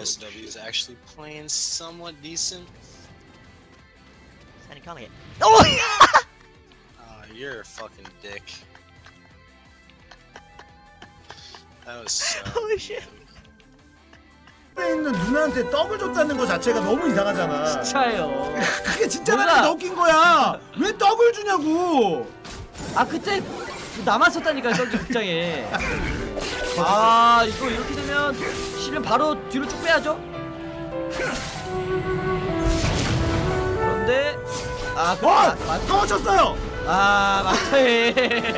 SW is actually playing somewhat decent. Sandy calling it. Oh! You're a fucking dick. That was so. Holy shit. 있는 누나한테 떡을 줬다는 거 자체가 너무 이상하잖아. 진짜예요. 그게 진짜 나한테 더 웃긴 거야. 왜 떡을 주냐고. 아 그때 남았었다니까요 떡이 극장에. 아 이거 이렇게 되면 실은 바로 뒤로 쭉 빼야죠. 그런데 떨어졌어요. 아 맞다.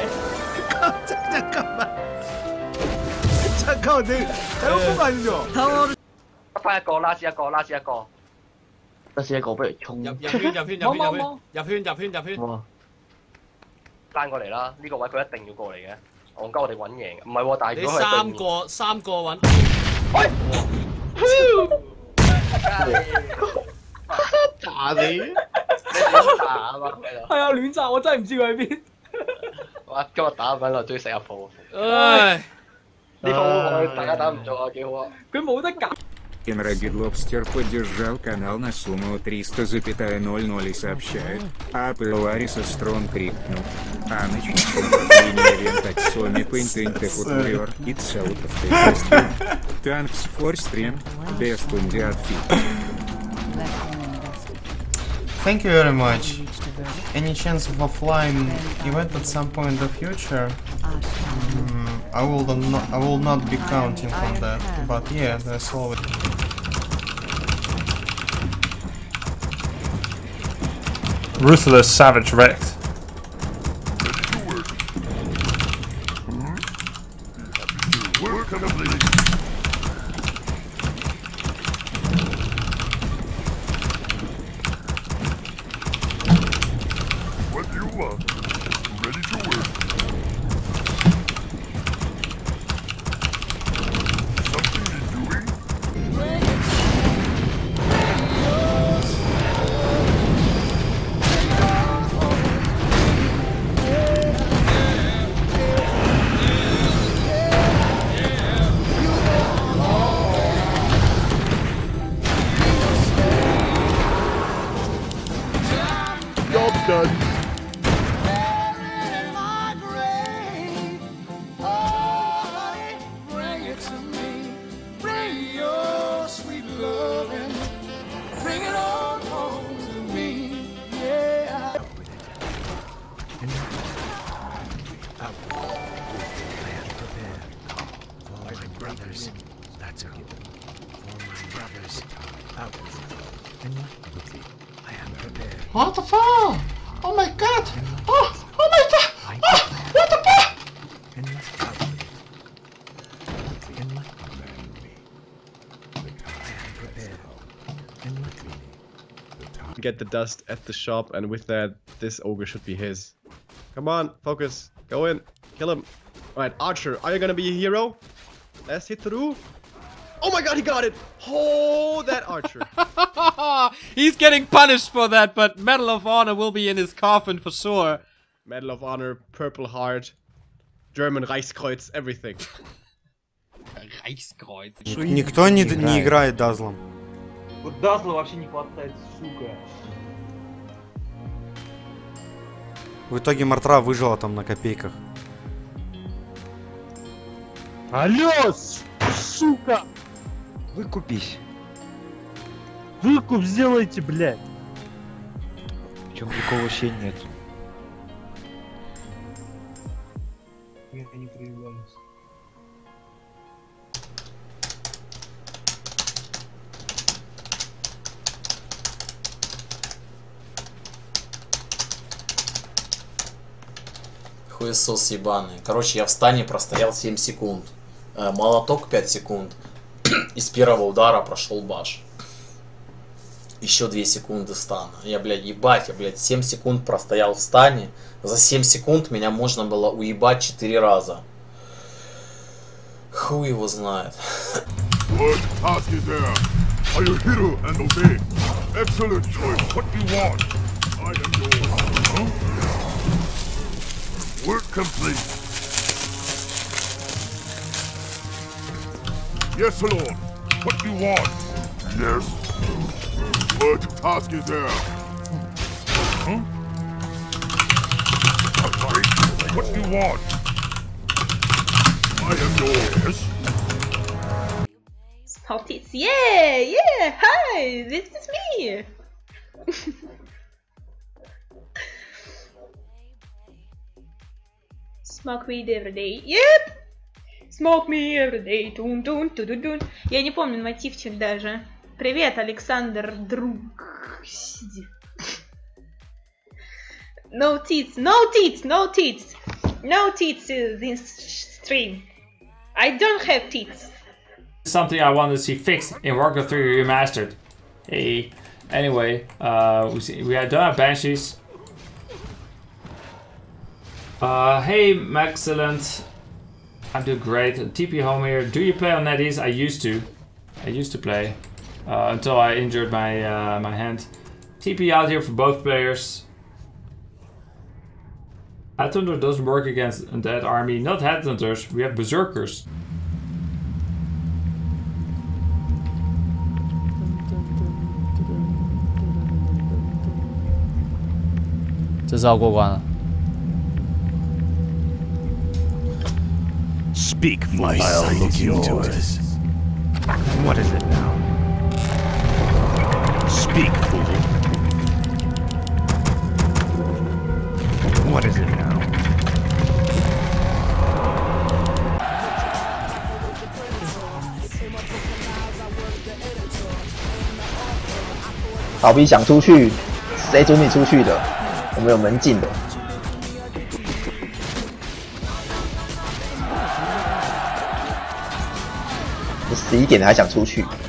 잠깐만 내 잘못 본 거 아니죠? 타워를 翻一個，拉屎一個，拉屎一個。 得是一個不如衝入圈入圈入圈入圈入圈入圈入圈。 哇！ 翻過嚟啦！呢個位佢一定要過嚟嘅，戇鳩我哋揾贏。唔係喎，但係你如果佢三個揾。 喂！ 打你！ 你亂打啊嘛！ 係啊亂炸，我真係唔知佢喺邊。 哇！今日打緊啦，終於食一鋪。 唉， 呢鋪大家打唔做啊，幾好啊！ 佢冇得揀。 Ragged Lobster поддержал канал на сумму 300,00 и сообщает, а Пелуариса Строн крикнул. А начнется последний ивент от Соми Пинтенте Футболер и Цаутов Тестин. Thanks for stream, best on the outfit. Thank you very much. Any chance of offline event at some point in the future? I will not be counting on that, but yeah, that's all. Ruthless Savage wrecked. What do you want? Ready to work. Something you're doing? Job done. What the fuck? Oh my god! Oh my god! Oh, what the fuck? Get the dust at the shop, and with that, this ogre should be his. Come on, focus. Go in. Kill him. Alright, Archer, are you gonna be a hero? Let's hit through. Oh my god, he got it! Oh, that Archer. He's getting punished for that, but Medal of Honor will be in his coffin for sure. Medal of Honor, Purple Heart, German Reichskreuz, everything. Reichskreuz. Никто не играет Дазлом. Вот Дазла вообще не хватает, сука. В итоге Мартра выжила там на копейках. Алло, сука! Выкупись. Выкуп сделайте, блядь. Причем никакого вообще нет. Я не проявляюсь. Хуесос ебаный. Короче, я в стане простоял 7 секунд. Молоток 5 секунд. Из первого удара прошел баш. Еще 2 секунды стана. Я, блядь, ебать, я, блядь, 7 секунд простоял в стане. За 7 секунд меня можно было уебать 4 раза. Хуй его знает. What task is there? Are you hero and obey? Excellent choice. What do you want? I am yours. Huh? Work complete. Yes, Lord. what do you want? Yes. What task is there? Huh? What do you want? I am yours. Smoke tits. Yeah. Hi, this is me. Smoke weed every day. Yep. Smoke me every day. Тун тун ту ту тун. Я не помню мотивчик даже. Привет, Александр, друг. No tits, no tits, no tits. No tits in this stream. I don't have tits. Something I want to see fixed in Warcraft 3 Remastered. Hey, anyway, we don't have Banshees. Hey, Maxcellent. I'm doing great. TP home here. Do you play on NetEase? I used to play until I injured my my hand. TP out here for both players. Headhunter doesn't work against Undead Army. Not Headhunters, we have Berserkers. Speak, my I'll look into it. What is it now? Speak, fool. What is it now? 逃兵想出去，谁准你出去的？我们有门禁的。你11点了还想出去？